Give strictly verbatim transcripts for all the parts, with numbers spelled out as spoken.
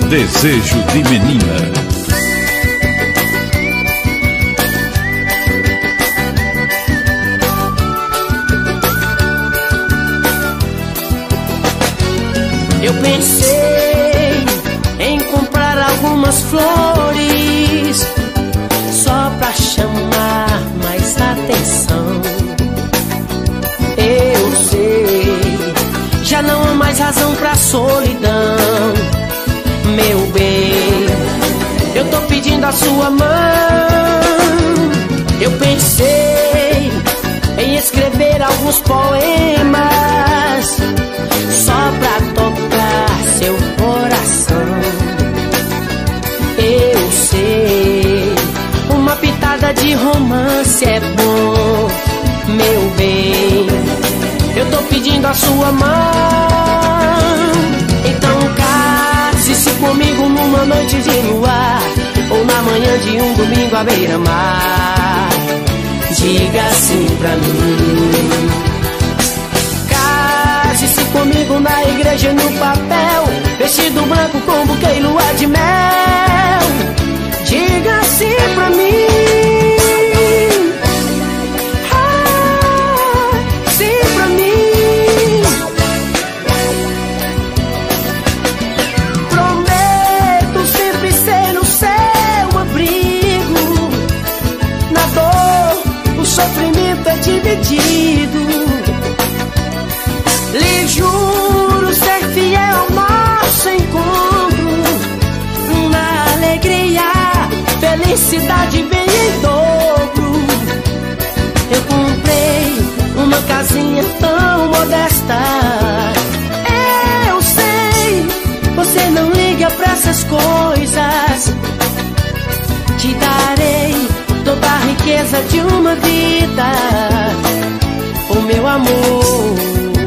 Desejo de Menina. Eu pensei em comprar algumas flores só pra chamar mais atenção. Eu sei, já não há mais razão pra solidão. Meu bem, eu tô pedindo a sua mão. Eu pensei em escrever alguns poemas só pra tocar seu coração. Eu sei, uma pitada de romance é bom. Meu bem, eu tô pedindo a sua mão. Então case-se comigo numa noite de luar, ou na manhã de um domingo à beira-mar. Diga sim pra mim. Case-se comigo na igreja no papel, vestido branco com buquê e lua de mel. Diga sim pra mim. Ah, sim pra mim. Prometo sempre ser no seu abrigo. Na dor, o sofrimento é dividido. Lhe juro ser fiel ao nosso encontro. Na alegria, felicidade vem em dobro. Eu comprei uma casinha tão modesta. Eu sei, você não liga pra essas coisas. Te darei toda a riqueza de uma vida, o meu amor.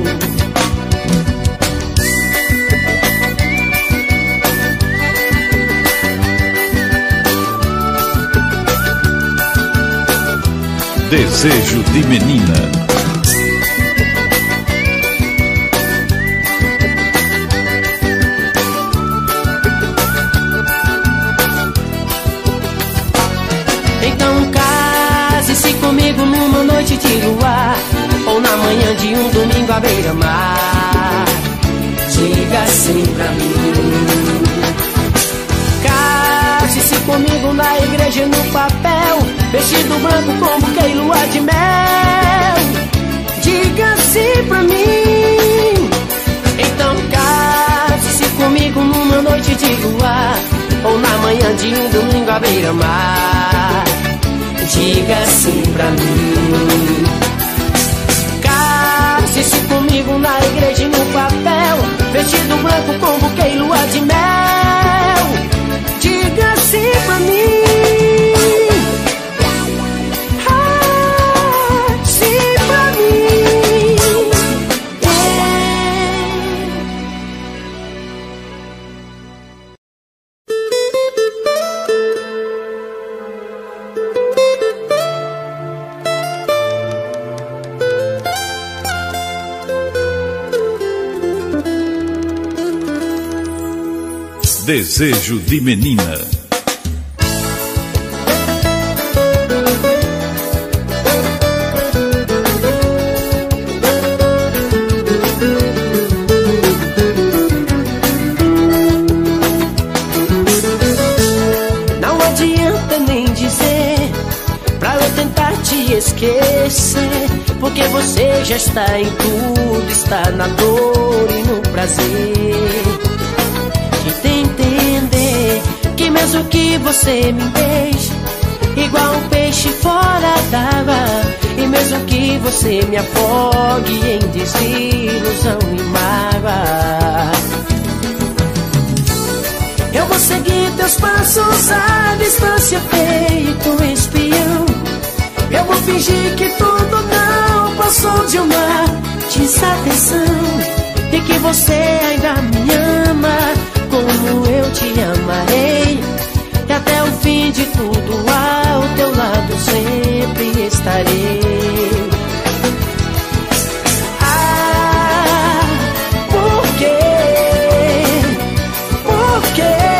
Desejo de Menina. Então case-se comigo numa noite de luar, ou na manhã de um domingo à beira-mar. Diga sim pra mim. Case-se comigo na igreja no papel, vestido branco com buquê e lua de mel. Diga sim pra mim. Então case-se comigo numa noite de luar, ou na manhã de um domingo à beira-mar. Diga sim pra mim. Case-se comigo na igreja no papel, vestido branco com buquê e lua de mel. Diga sim pra mim. Desejo de Menina. Não adianta nem dizer pra eu tentar te esquecer, porque você já está em tudo, está na dor e no prazer. Entender que mesmo que você me deixe igual um peixe fora d'água, e mesmo que você me afogue em desilusão e mágoa, eu vou seguir teus passos à distância feito espião. Eu vou fingir que tudo não passou de uma desatenção, e que você ainda me ama como eu te amarei, e até o fim de tudo ao teu lado sempre estarei. Ah, por quê? Por quê?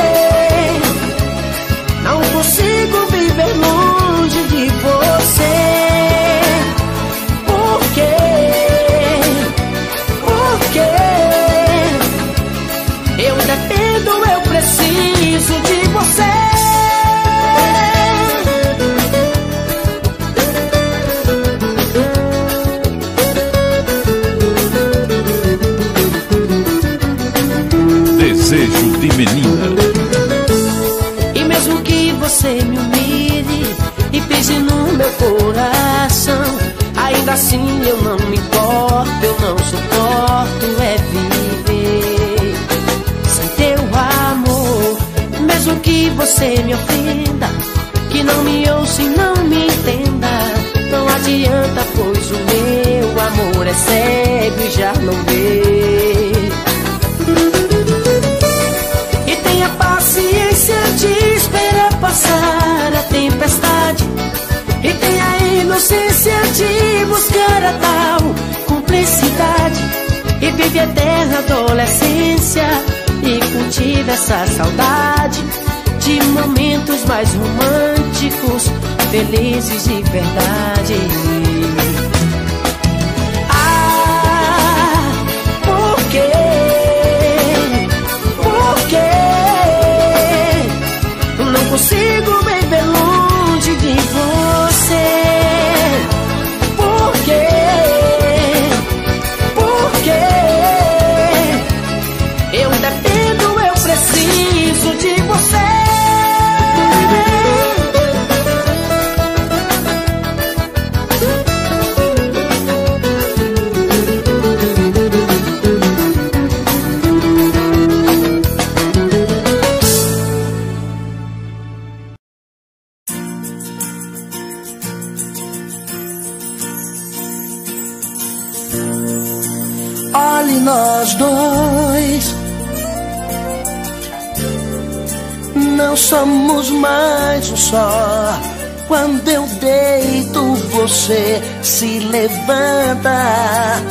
Ainda assim eu não me importo, eu não suporto é viver sem teu amor. Mesmo que você me ofenda, que não me ouça e não me entenda, não adianta, pois o meu amor é cego e já não vê. E tenha paciência de esperar passar a tempestade, e tenha a inocência de buscar a tal cumplicidade, e vive a eterna adolescência e cultiva essa saudade de momentos mais românticos, felizes de verdade. Ah, por quê? Por quê? Não consigo viver longe de você. Por quê? Por quê? Eu dependo, eu preciso de você. Olhe nós dois, não somos mais um só. Quando eu deito, você se levanta.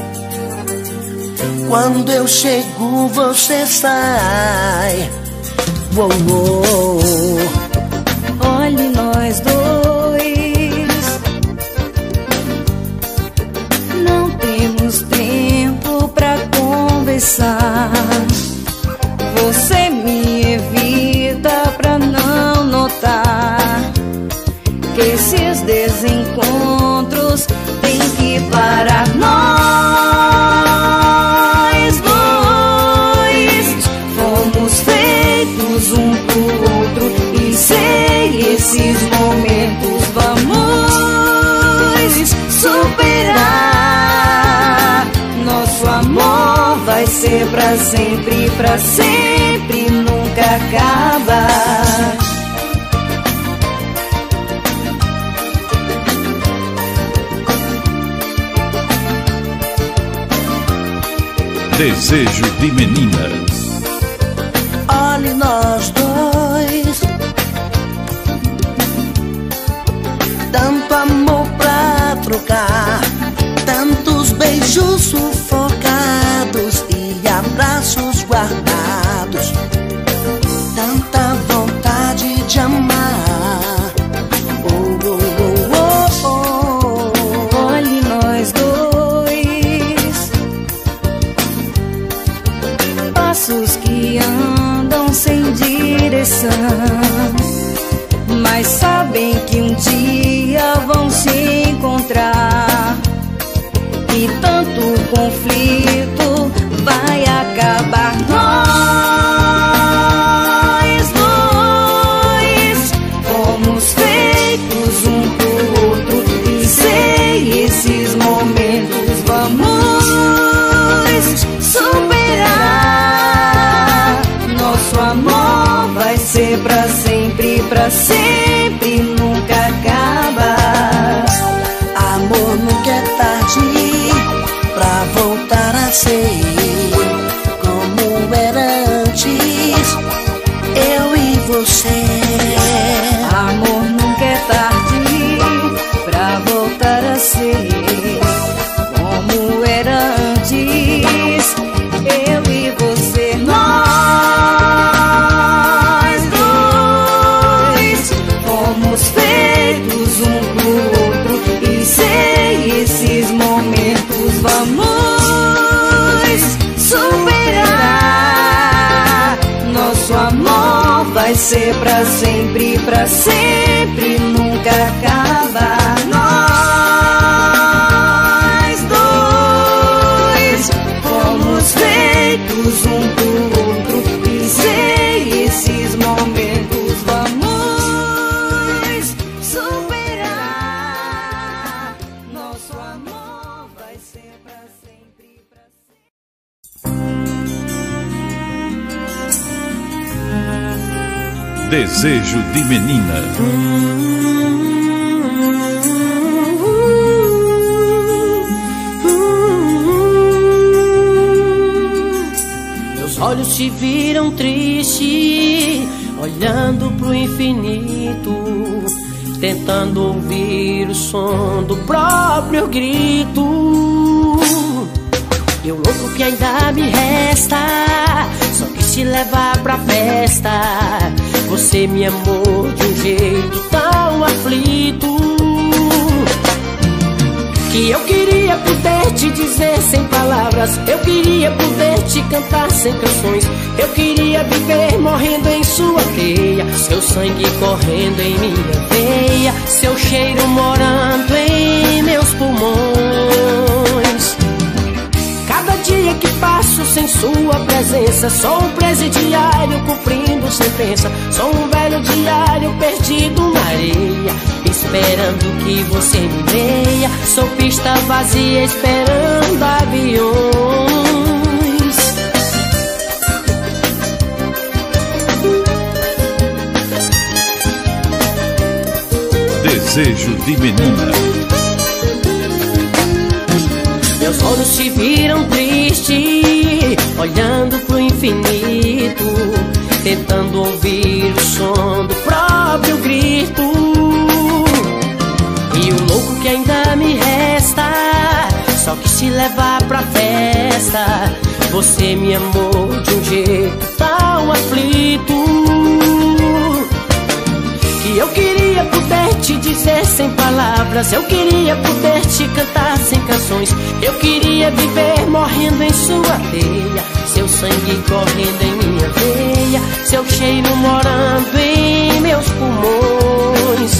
Quando eu chego, você sai. Uou, uou. Olhe nós dois, não temos tempo pra conversar. Você me evita pra não notar que esses desencontros têm que parar. Nós dois fomos feitos um pro outro, e sem esses momentos vamos superar. Nosso amor vai ser pra sempre, pra sempre, nunca acaba. Desejo de Menina. Olhe nós dois, tanto amor pra trocar, tantos beijos sufocados e abraços guardados, tanta vontade de amar. Oh, oh, oh, oh, oh. Olhe nós dois, passos que andam sem direção, mas sabem que um dia vão se encontrar, e tanto conflito vai acabar. Nós dois fomos feitos um pro outro, e sem esses momentos vamos superar. Nosso amor vai ser pra sempre, pra sempre, nunca acaba. Amor nunca é tarde pra voltar a ser como era antes, eu e você. Amor nunca é tarde pra voltar a ser como era antes, eu e você. Nós dois fomos feitos um pro outro, e sem esses momentos vamos superar. Nosso amor vai ser pra sempre, pra sempre, nunca acaba. Nós dois fomos feitos um pro outro, e sem esses momentos vamos superar. Nosso amor Desejo de Menina. Meus olhos te viram triste, olhando pro infinito, tentando ouvir o som do próprio grito. E o louco que ainda me resta só quis te levar pra festa. Você me amou de um jeito tão aflito, que eu queria poder te dizer sem palavras, eu queria poder te cantar sem canções, eu queria viver morrendo em sua teia, seu sangue correndo em minha veia, seu cheiro morando em meus pulmões. Cada dia que passo sem sua presença, sou um presidiário cumprindo sentença, sou um velho diário perdido na areia, esperando que você me leia, sou pista vazia esperando aviões. Desejo de Menina. Meus olhos te viram triste, olhando pro infinito, tentando ouvir o som do próprio grito. E o louco que ainda me resta só quis te levar pra festa. Você me amou de um jeito tão aflito, que eu queria poder te dizer sem palavras, eu queria poder te cantar sem canções, eu queria viver morrendo em sua teia, seu sangue correndo em minha veia, seu cheiro morando em meus pulmões.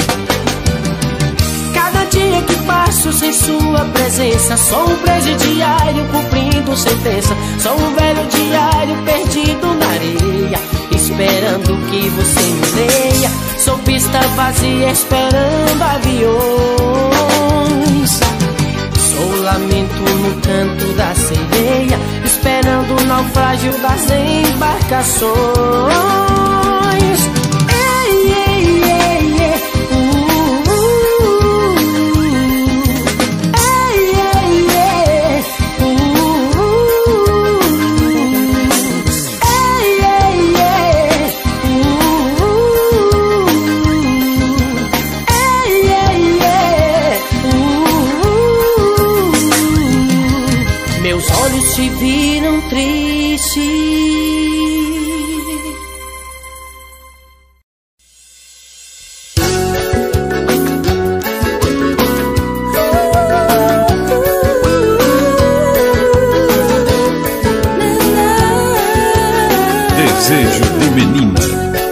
Cada dia que passo sem sua presença, sou um presidiário cumprindo sentença, sou um velho diário perdido na areia, esperando que você me leia, sou pista vazia esperando aviões, sou lamento no canto da sereia, esperando o naufrágio das embarcações. Ei, ei, ei, ei. Uh, uh, uh. Ei, ei, ei. Uh, uh, uh. Ei, ei, ei. Uh, uh. Ei, ei, ei. Uh, uh. Meus olhos te viram triste. Desejo de Menina.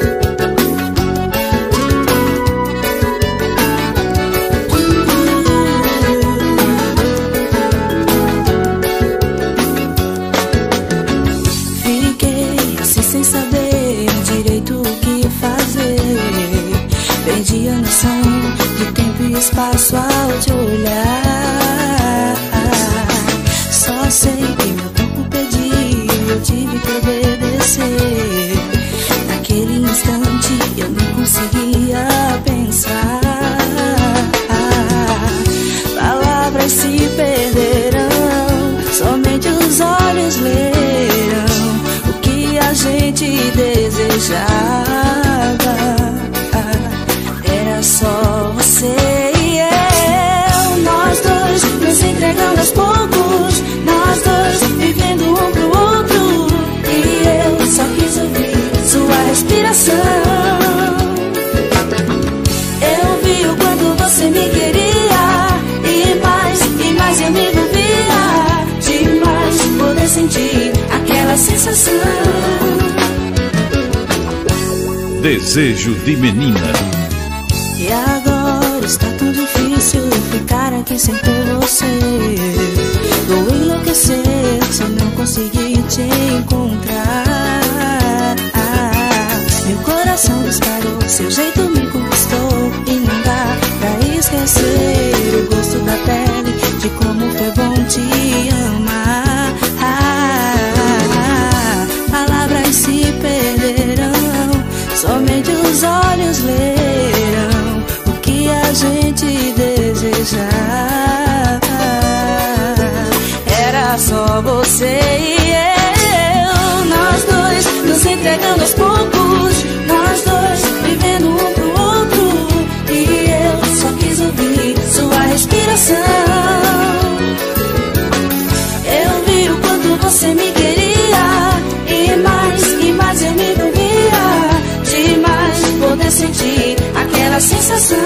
Fiquei assim sem saber direito o que fazer, perdi a noção de tempo e espaço ao te olhar. Só sei que meu corpo pediu, eu tive que obedecer. Naquele instante eu não conseguia pensar. Palavras se perderão, somente os olhos lerão o que a gente desejava. Era só você e eu, nós dois nos entregando aos poucos, nós dois vivendo um pro outro. E eu só quis ouvir sua respiração. Eu vi o quanto você me queria, e mais, e mais eu me envolvia, demais poder sentir aquela sensação. Desejo de Menina. E agora está tão difícil ficar aqui sem ter você. Vou enlouquecer se não conseguir te encontrar. Meu coração disparou, seu jeito me conquistou, e não dá pra esquecer o gosto da pele, de como foi bom te amar. Palavras se perderão, somente os gente desejar. Era só você e eu, nós dois nos entregando aos poucos, nós dois vivendo um pro outro. E eu só quis ouvir sua respiração. Eu vi o quanto você me queria, e mais, e mais eu me envolvia, demais poder sentir aquela sensação.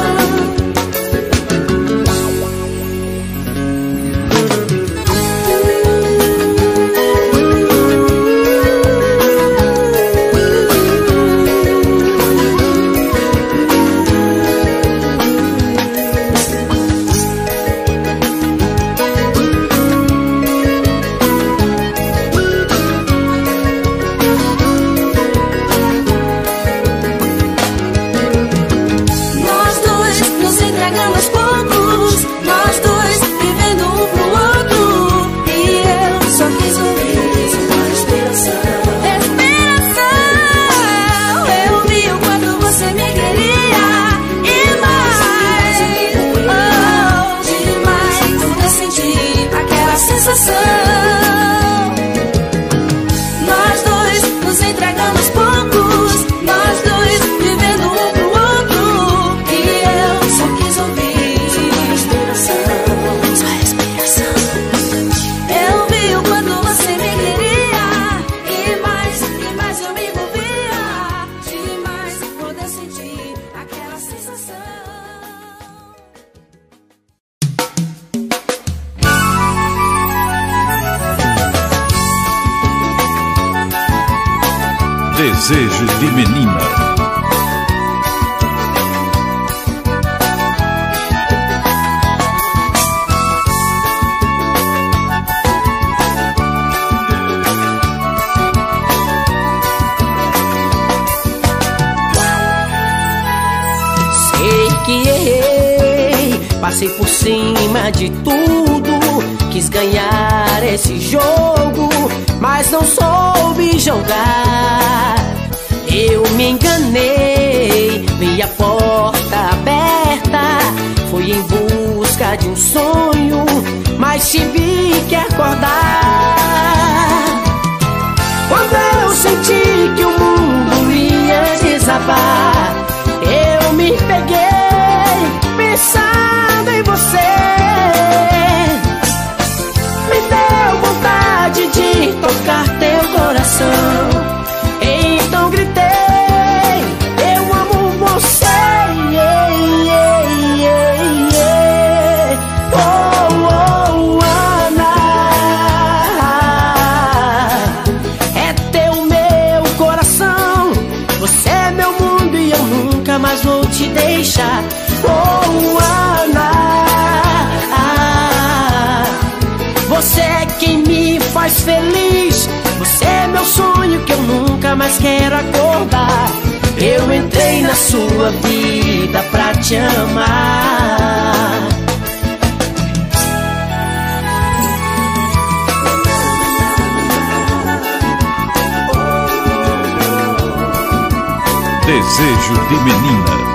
Desejo de Menina. Sei que errei, passei por cima de tudo, quis ganhar esse jogo, mas não soube jogar. Eu me enganei, vi a porta aberta, fui em busca de um sonho, mas tive que acordar. Quando eu senti que o mundo ia desabar, eu me peguei pensando em você. Me deu vontade de tocar teu coração, então gritei, eu amo você. Yeah, yeah, yeah, yeah. Oh, oh, Ana, é teu meu coração, você é meu mundo e eu nunca mais vou te deixar. Oh, Ana, você é quem me faz feliz, você é meu sonho que eu nunca mais quero acordar. Eu entrei na sua vida pra te amar. Desejo de Menina.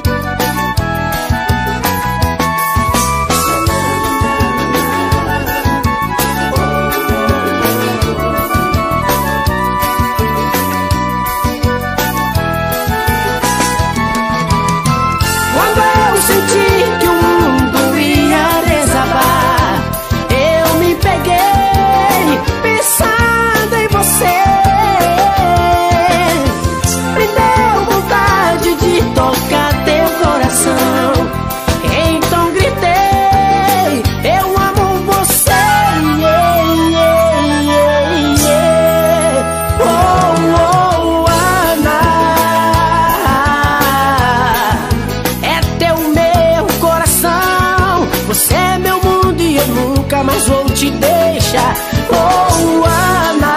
Mas vou te deixar. Oh, Ana,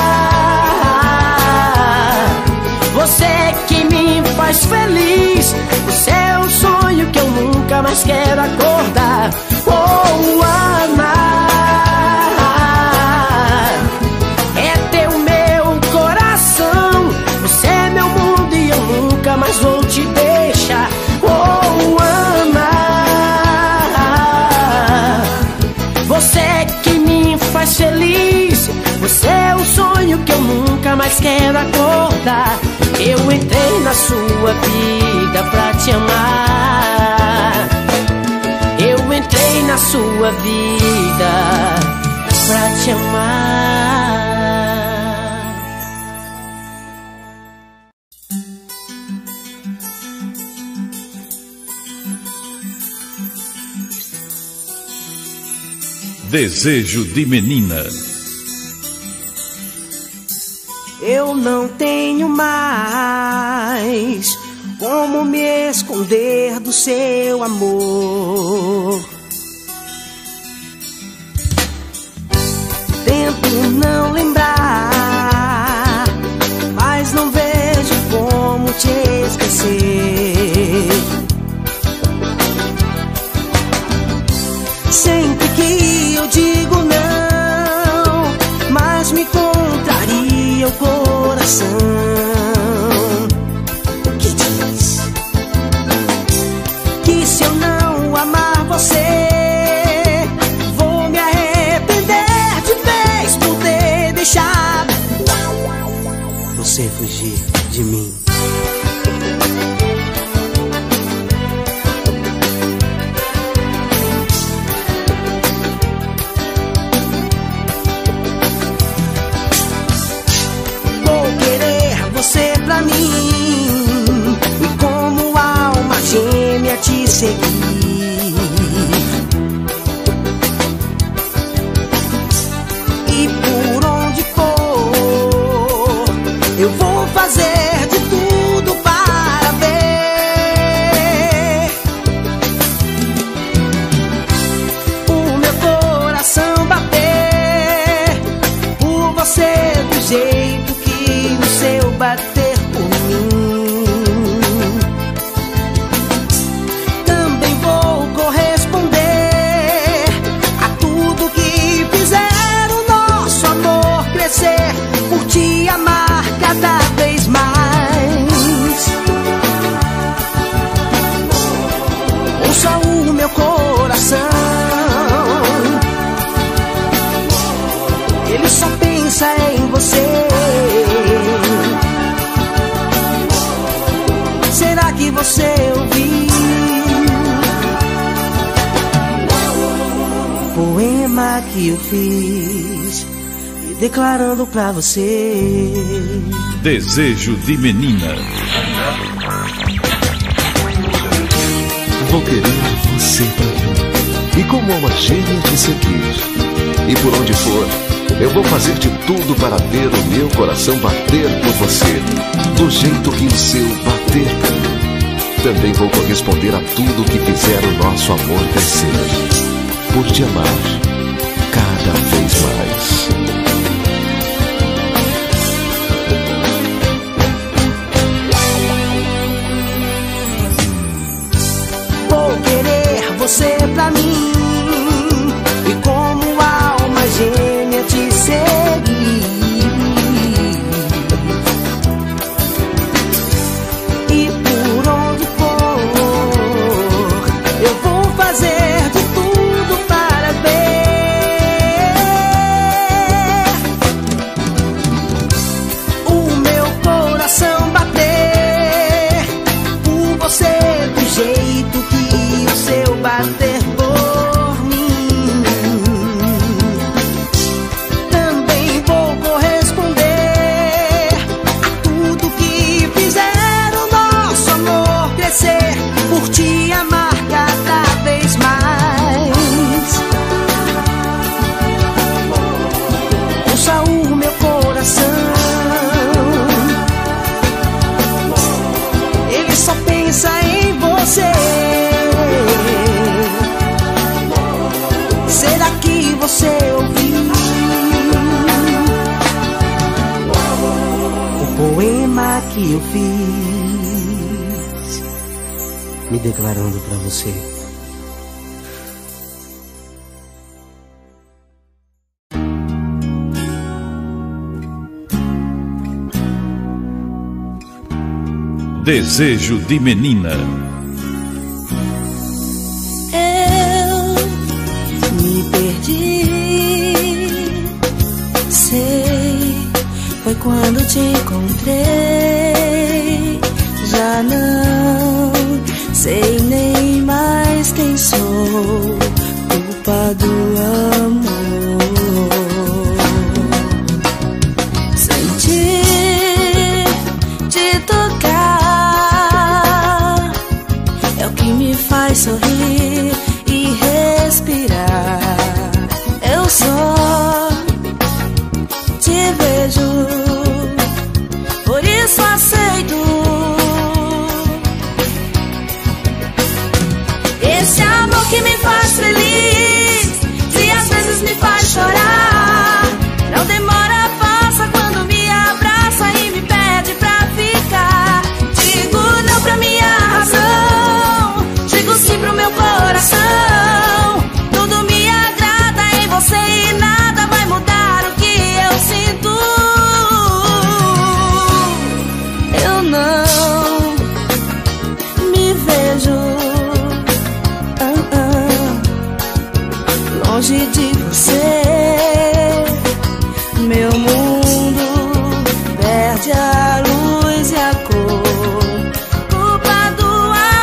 você é que me faz feliz, você é um sonho que eu nunca mais quero acordar. Oh, Ana, é teu meu coração, você é meu mundo e eu nunca mais vou te deixar. Oh, Ana, mas quero acordar. Eu entrei na sua vida pra te amar. Eu entrei na sua vida pra te amar. Desejo de Menina. Eu não tenho mais como me esconder do seu amor. Tento não lembrar, mas não vejo como te esquecer. Sempre que eu digo não, mas me contraria o coração que diz que se eu não amar você, vou me arrepender de vez por ter deixado você fugir de mim. Você pra mim, e como alma gêmea te seguir. E por onde for, eu vou fazer de tudo para ver o meu coração bater por você do jeito que o seu bater por mim. Também vou corresponder a tudo que fizer o nosso amor crescer, por te amar cada vez mais. Ouça o meu coração, ele só pensa em você. Será que você ouviu o poema que eu fiz, me declarando pra você? Desejo de Menina. Vou querer você pra mim, e como alma gêmea te seguir. E por onde for, eu vou fazer de tudo para ver o meu coração bater por você, do jeito que o seu bater por mim. Também vou corresponder a tudo que fizer o nosso amor crescer, por te amar cada vez mais. Vou querer você pra mim, e como alma gêmea te seguir. E por onde for, eu vou fazer de tudo para ver o meu coração bater por você do jeito que o seu bater por mim. Também vou corresponder a tudo que fizer o nosso amor crescer, por te amar cada vez mais. Ouça o meu coração, ele só pensa em você. Será que você ouviu o poema que eu fiz, me declarando pra você? Desejo de Menina. Eu me perdi, sei, foi Quando te encontrei, já não sei nem mais quem sou, culpa do amor. Sentir te tocar é o que me faz sorrir e respirar. Eu só te vejo, por isso aceito esse amor que me faz feliz e às vezes me faz chorar. Não demora, passa quando me abraça e me pede pra ficar. Digo não pra minha razão, digo sim pro meu coração. Tudo me agrada em você e nada vai mudar o que eu sinto. Eu não me vejo ah, ah, longe de você. Meu mundo perde a luz e a cor, culpa do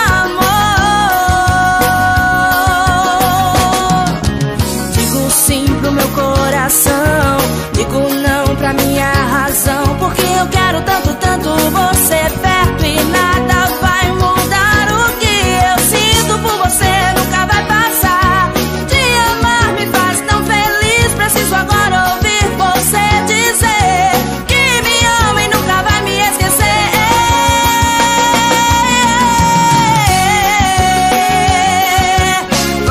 amor. Digo sim pro meu coração, digo não pra minha razão, porque eu quero tanto, tanto você perto e nada vai mudar o que eu sinto por você. Nunca vai passar. Te amar me faz tão feliz, preciso agora ouvir você dizer que me ama e nunca vai me esquecer. Oh,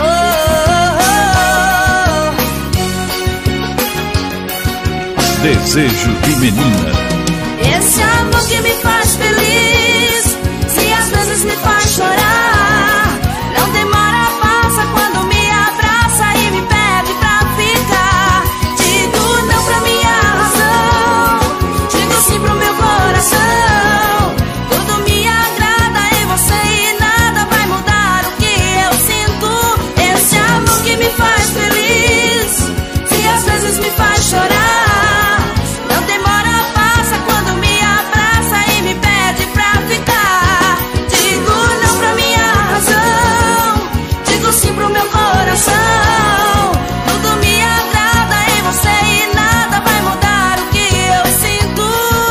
oh, oh. Desejo de Menina. Esse amor que me faz feliz, se às vezes me faz chorar. Não demora, passa quando me abraça e me pede pra ficar. Digo não pra minha razão, digo sim pro meu coração. Tudo me agrada em você e nada vai mudar o que eu sinto. Esse amor que me faz feliz, se às vezes me faz chorar. Não demora, passa quando me abraça e me pede pra ficar. Digo não pra minha razão, digo sim pro meu coração. Tudo me agrada em você e nada vai mudar o que eu sinto.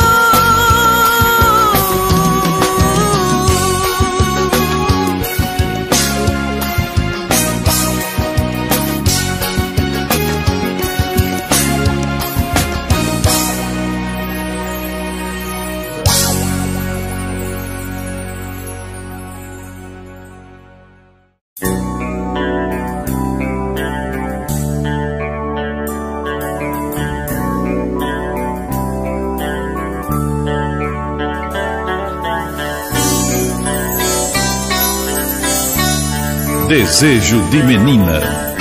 Desejo de Menina.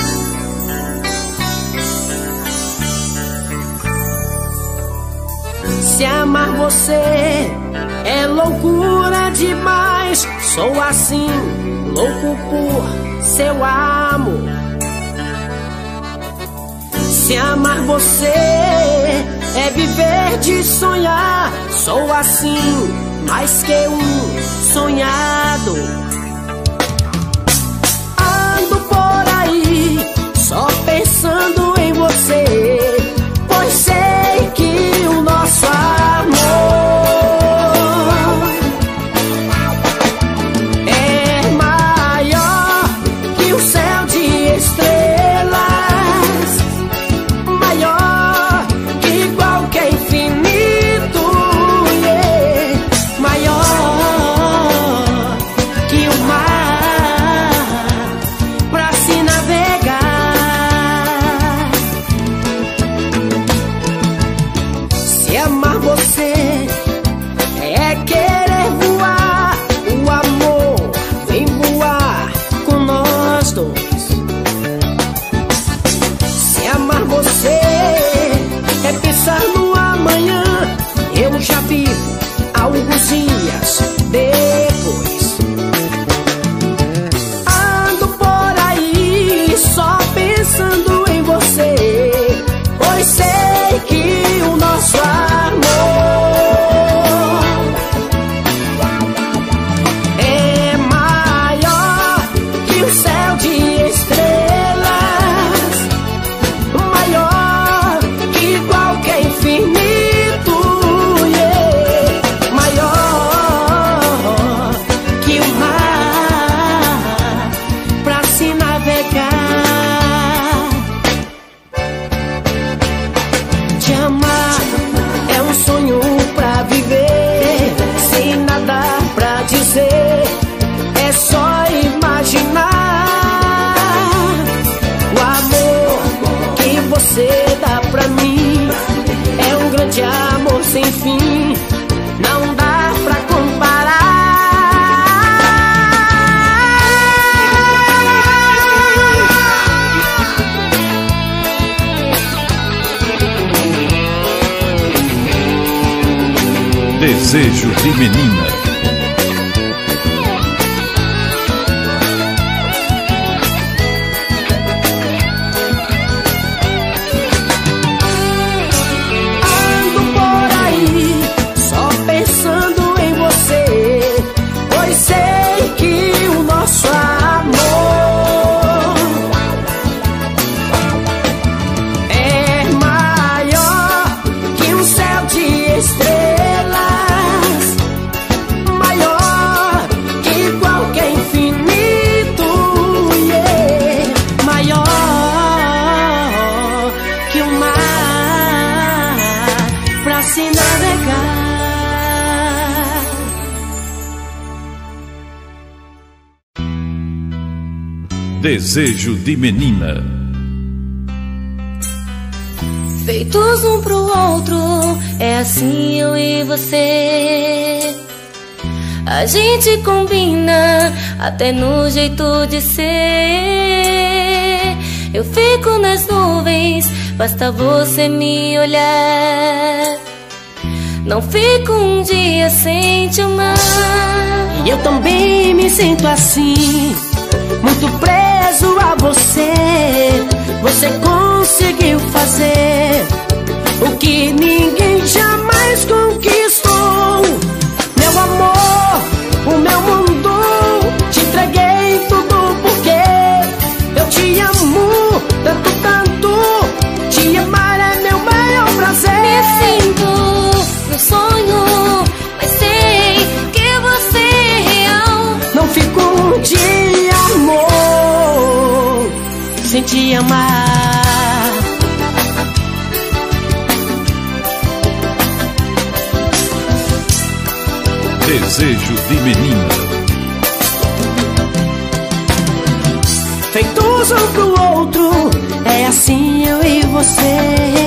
Se amar você é loucura demais, sou assim, louco por seu amor. Se amar você é viver de sonhar, sou assim, mais que um sonhado. Ando por aí, só pensando em você, pois sei que o nosso amor é maior que o céu de estrelas, maior que qualquer infinito, yeah. Maior que Desejo de Menina. Ando por aí, só pensando em você, pois sei que o nosso amor é maior que um céu de estrelas, maior que qualquer infinito, yeah. Maior que o mar pra se navegar. Desejo de Menina. Feitos um pro outro, é assim eu e você. A gente combina até no jeito de ser. Eu fico nas nuvens, basta você me olhar. Não fico um dia sem te amar. E eu também me sinto assim, muito preso a você. Você conseguiu fazer o que ninguém jamais conquistou. Meu amor, o meu mundo, te entreguei tudo porque eu te amo tanto, tanto. Te amar é meu maior prazer. Me sinto no sonho, mas sei que você é real. Não fico um dia, amor, sem te amar. Desejo de Menina. Feitos um pro outro, é assim eu e você.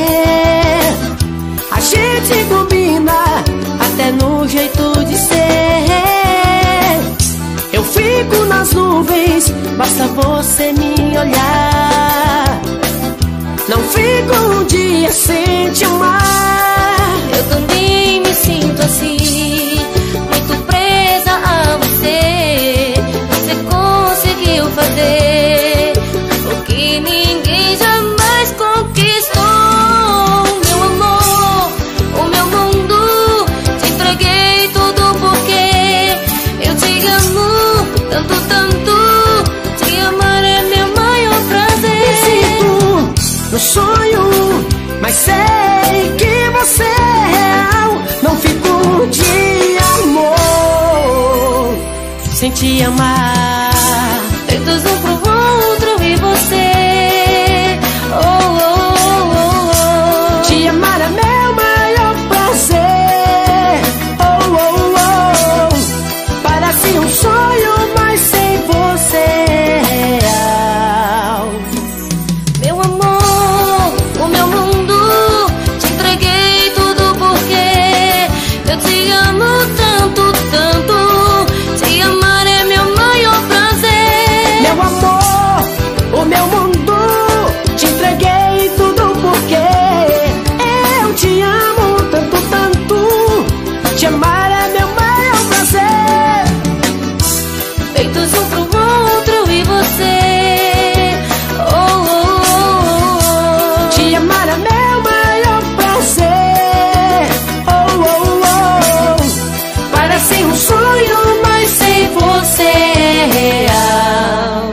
A gente combina até no jeito de ser. Eu fico nas nuvens, basta você me olhar. Não fico um dia sem te amar. Eu também me sinto assim, muito presa a você. Você conseguiu fazer o que ninguém jamais conquistou. Meu amor, o meu mundo, te entreguei tudo porque eu te amo tanto, tanto. Te amar é meu maior prazer. Me sinto no sonho, mas sei que você é real. Não fico um dia, amor, sem te amar. Feitos um pro outro e você. Oh, oh, oh, oh, oh. Te amar é meu maior prazer. Oh, oh, oh. Parece um sonho, mas sem você é real. Meu amor, o meu mundo, te entreguei tudo porque eu te amo tanto, tanto. Te amar é meu maior prazer. Meu amor, o meu mundo, te entreguei tudo porque eu te amo tanto, tanto. Te amar é meu maior prazer. Feitos um pro outro e você. Oh, oh, oh, oh. Te amar é meu maior prazer. Oh, oh, oh. Parece um sonho, mas sem você é real.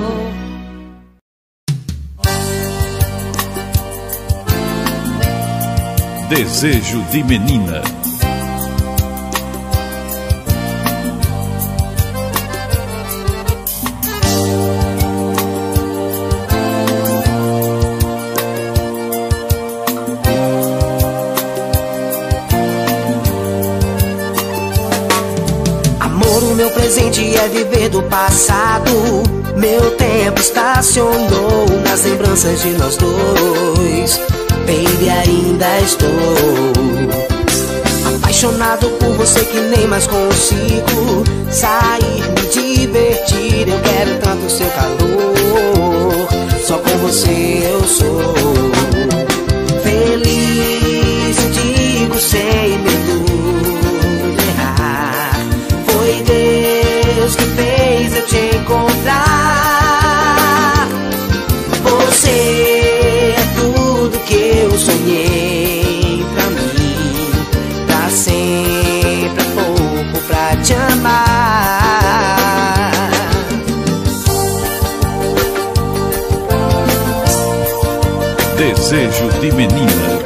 Desejo de Menina. Amor, o meu presente é viver do passado. Meu tempo estacionou nas lembranças de nós dois. Baby, ainda estou apaixonado por você que nem mais consigo sair, me divertir. Eu quero tanto seu calor, só com você eu sou feliz, digo sem medo de errar. Desejo de Menina.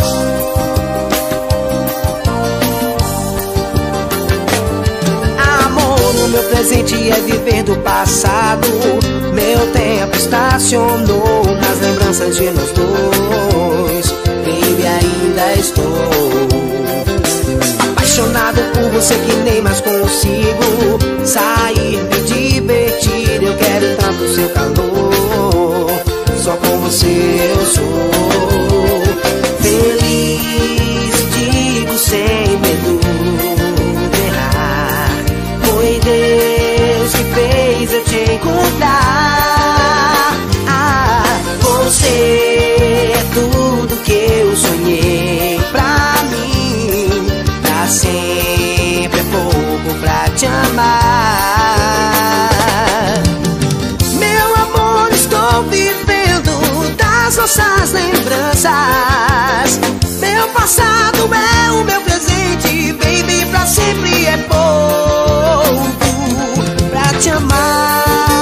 Amor, o meu presente é viver do passado. Meu tempo estacionou nas lembranças de nós dois. Baby, ainda estou apaixonado por você que nem mais consigo sair, me divertir. Eu quero tanto o seu calor, só com você eu sou feliz, digo sem medo de errar. Foi Deus que fez eu te encontrar. Ah, você é tudo que eu sonhei pra mim. Pra sempre é pouco pra te amar. Meu amor, estou vivendo das nossas lembranças. Meu passado é o meu presente, baby, pra sempre é pouco pra te amar.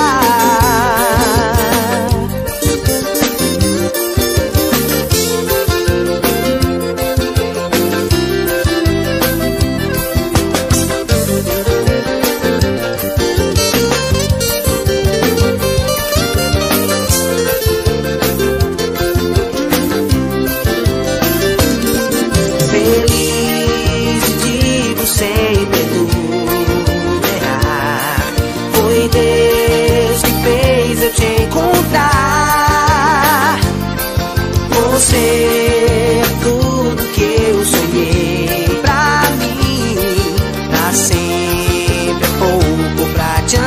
Você é tudo que eu sonhei pra mim. Pra sempre é pouco pra te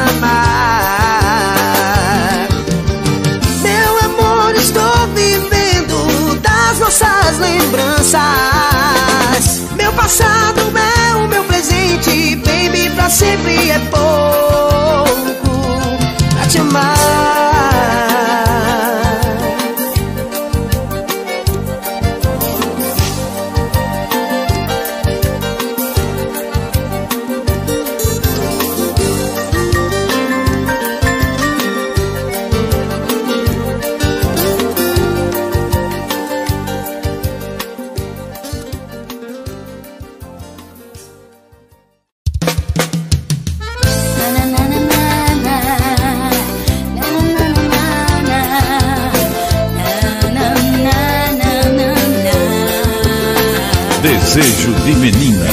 amar. Meu amor, estou vivendo das nossas lembranças. Meu passado é o meu presente, baby, pra sempre é pouco pra te amar. Desejo de Menina.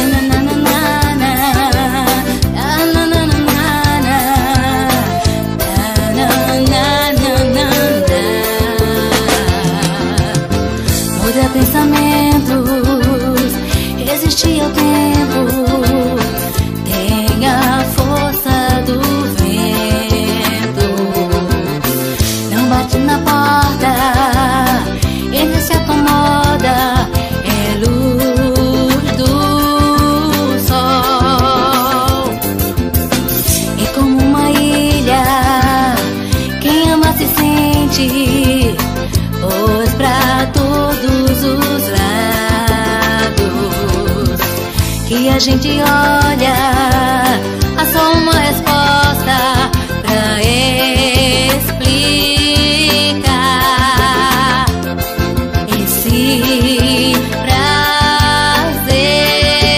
Muda pensamentos, resistir ao tempo. Tem a força do vento. Não bate na porta, ele se acomoda. É luz do sol. E como uma ilha, quem ama se sente, pois pra todos os lados que a gente olha, há só uma resposta pra explicar esse prazer.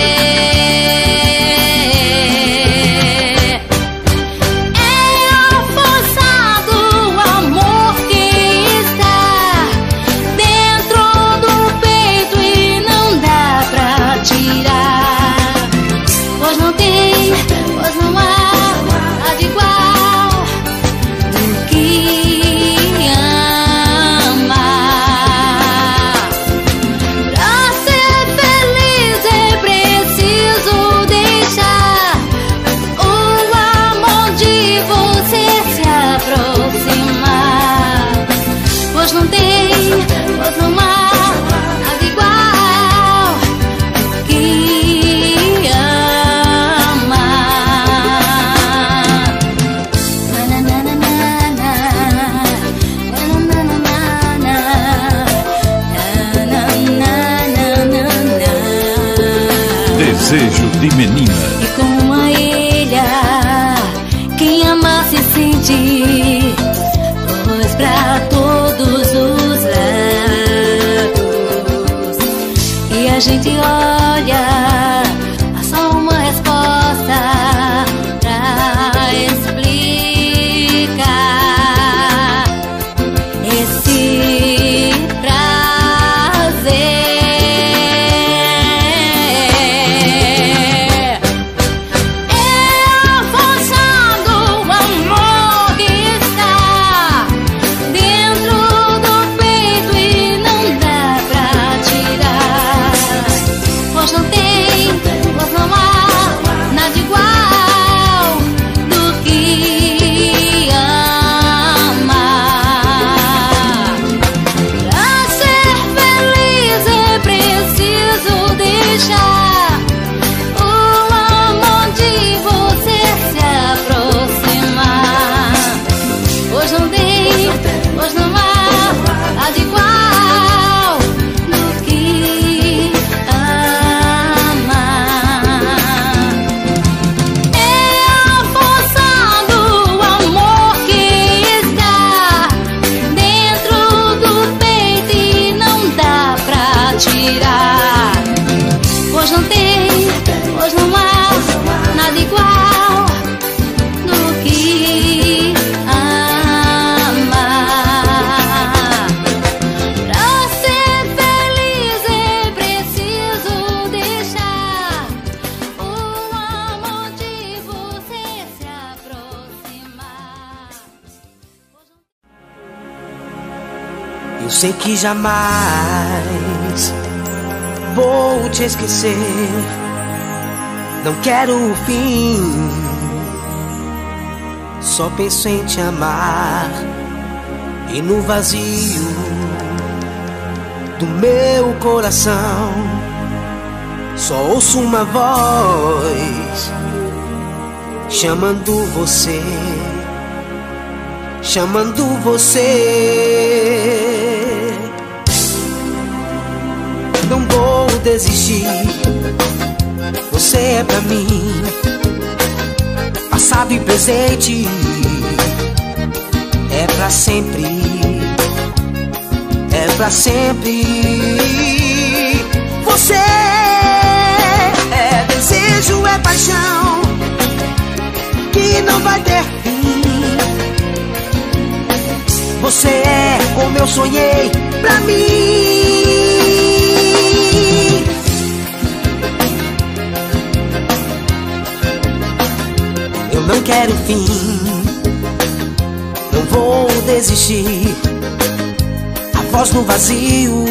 É a força do amor que está dentro do peito e não dá pra tirar. Pois não tem, pois não há nada igual do que amar. Pra ser feliz é preciso deixar o amor de você se aproximar. Pois não tem, pois não há nada igual do que amar. Na, na, na, na, na. Na, na, na, na, na. Na, na, na, na, na. Desejo de Menina. E como uma ilha, quem ama se sente, pois pra todos os lados Eu sei que jamais vou te esquecer. Não quero o fim, só penso em te amar. E no vazio do meu coração só ouço uma voz chamando você, chamando você. Não vou desistir, você é pra mim passado e presente, é pra sempre, é pra sempre. Você é desejo, é paixão que não vai ter fim. Você é como eu sonhei pra mim. Eu não quero fim, não vou desistir. A voz no vazio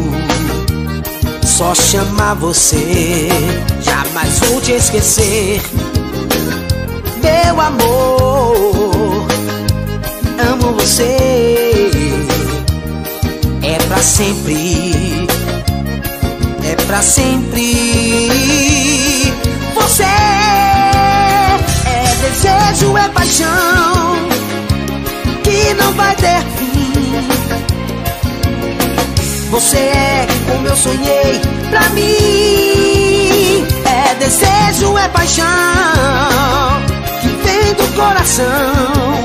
só chama você. Jamais vou te esquecer, meu amor. Amo você, é pra sempre, é pra sempre. Você é desejo, é paixão que não vai ter fim. Você é como eu sonhei pra mim. É desejo, é paixão que vem do coração.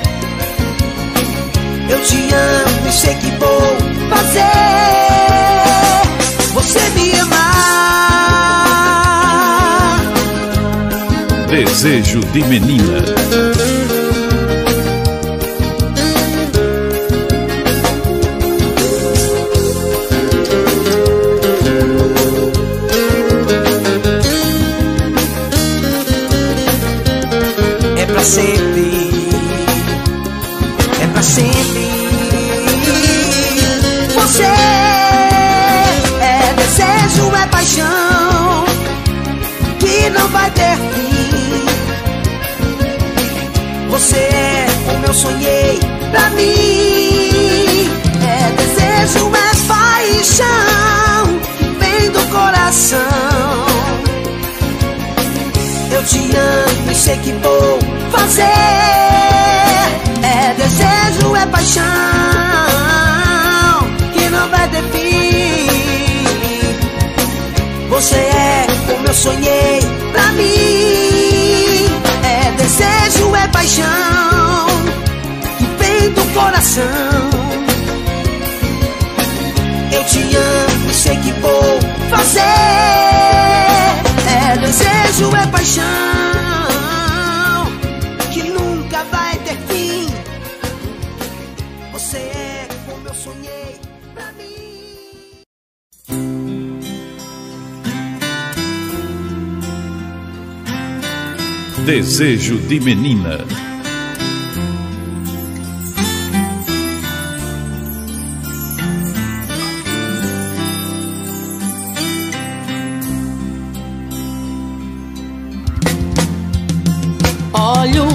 Eu te amo e sei que vou fazer você me amar. Desejo de Menina. É pra sempre, é pra sempre. Você é desejo, é paixão que não vai ter fim. Você é como eu sonhei pra mim. É desejo, é paixão que vem do coração. Eu te amo e sei que vou fazer. É desejo, é paixão que não vai ter fim. Você é como eu sonhei pra mim. É desejo, é paixão que vem do coração. Eu te amo e sei que vou fazer. É desejo, é paixão que nunca vai ter fim. Você é como eu sonhei pra mim. Desejo de Menina. Olho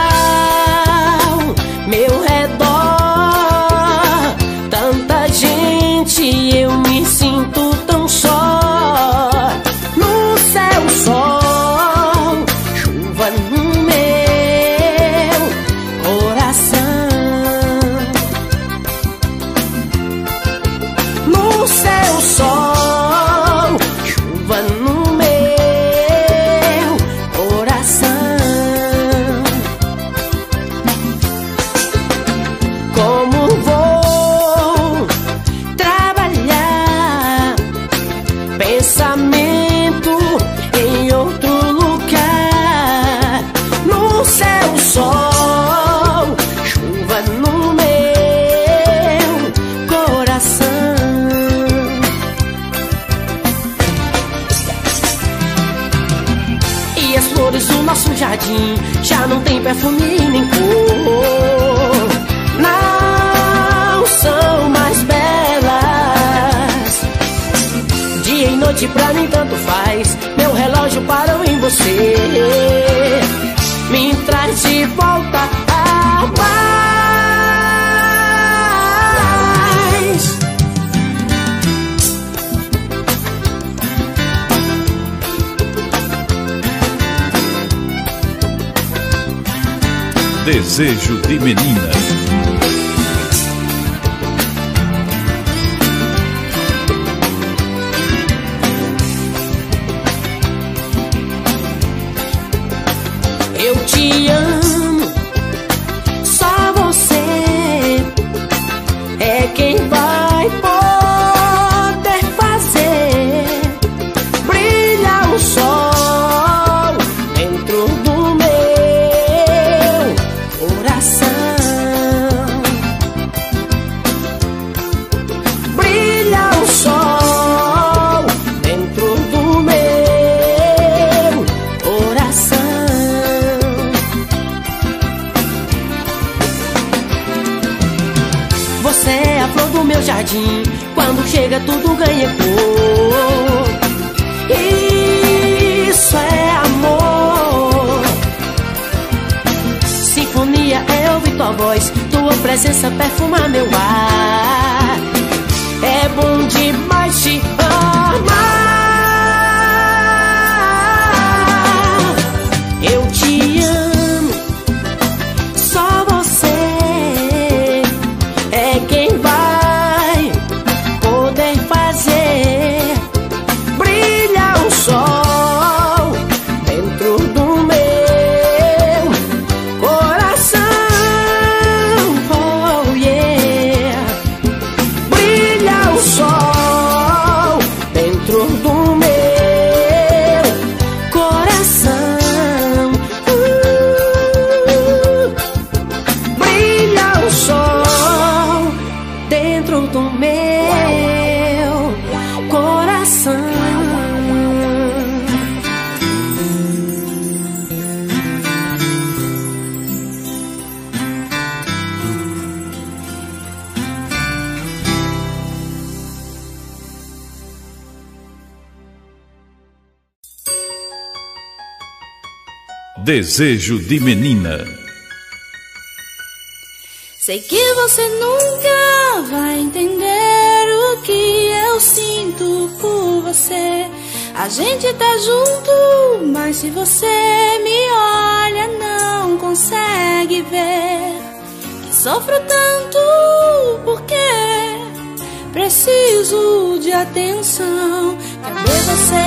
ao meu redor, tanta gente, eu me sinto tão só. No céu, sol, chuva no meu coração. No céu, sol, chuva no meu coração. Como vou trabalhar? Pensamento em outro lugar. No céu, sol, chuva no meu coração. E as flores do nosso jardim já não tem perfume nem cor. Não são mais noite pra mim tanto faz. Meu relógio parou em você. Me traz de volta a paz. Desejo de Menina. Eu te amo, só você é quem vai poder fazer brilhar o sol dentro do meu coração. Brilhar o sol dentro do meu coração. Você é a flor do meu jardim, quando chega tudo ganha cor. Isso é amor. Sinfonia é ouvir tua voz, tua presença perfuma meu ar. É bom demais te amar. Eu te amo, só você é quem vai poder fazer brilhar o sol dentro do meu coração. Oh yeah. Brilhar o sol dentro do meu coração. Uh, brilha o sol dentro do meu coração. Desejo de Menina. Sei que você nunca vai entender o que eu sinto por você. A gente tá junto, mas se você me olha não consegue ver que sofro tanto porque preciso de atenção. Cadê você?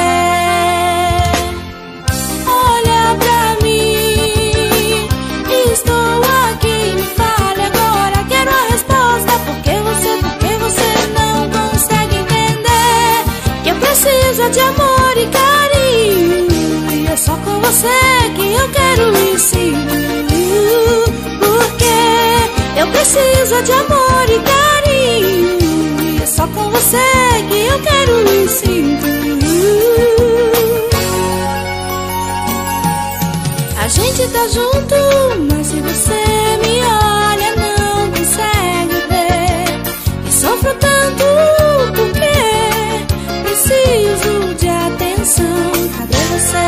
Olha pra mim, estou aqui, me fale agora, quero a resposta. Por que você, por que você não consegue entender que eu preciso de amor e carinho, e é só com você que eu quero e sinto. Porque eu preciso de amor e carinho, e é só com você que eu quero e sinto. A gente tá junto, mas se você me olha não consegue ver que sofro tanto porque preciso de atenção. Cadê você?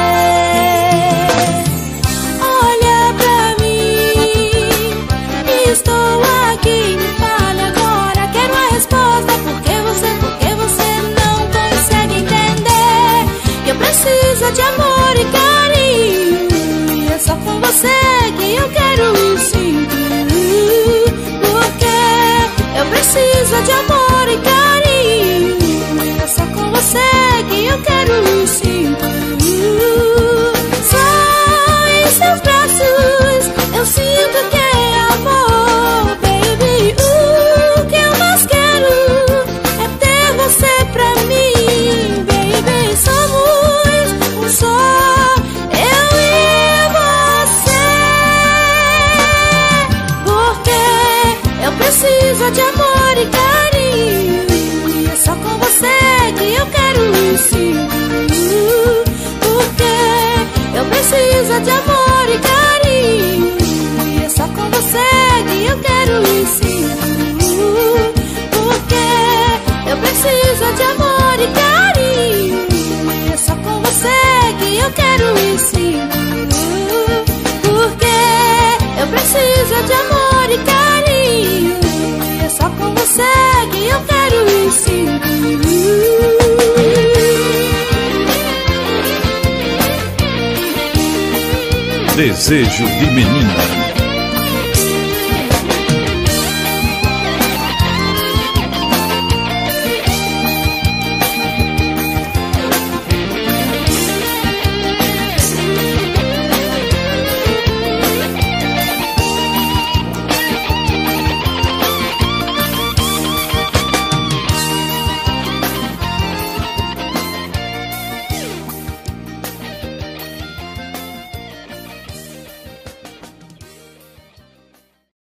Olha pra mim, estou aqui, me fale agora, quero a resposta. Por que você, por que você não consegue entender que eu preciso de amor e carinho, é só com você que eu quero e sinto. Porque eu preciso de amor e carinho, é só com você que eu quero e sinto. Só em seus braços eu sinto que é amor, baby. O que eu mais quero é ter você pra mim, baby. Somos um só, eu e preciso de amor e carinho, e é só com você que eu quero e sinto. Porque eu preciso de amor e carinho, e é só com você que eu quero e sinto. Porque eu preciso de amor e carinho. eu quero isso. Porque eu preciso de amor e carinho, e é só com você que eu quero isso. Desejo de Menina.